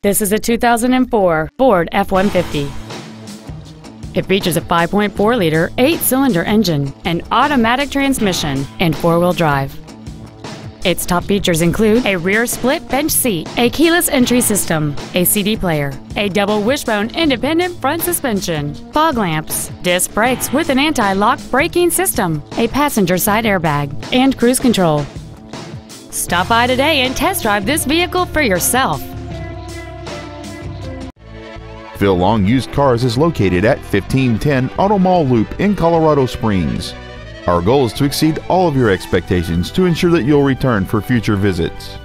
This is a 2004 Ford F-150. It features a 5.4-liter, 8-cylinder engine, an automatic transmission, and four-wheel drive. Its top features include a rear split bench seat, a keyless entry system, a CD player, a double wishbone independent front suspension, fog lamps, disc brakes with an anti-lock braking system, a passenger side airbag, and cruise control. Stop by today and test drive this vehicle for yourself. Phil Long Used Cars is located at 1510 Auto Mall Loop in Colorado Springs. Our goal is to exceed all of your expectations to ensure that you'll return for future visits.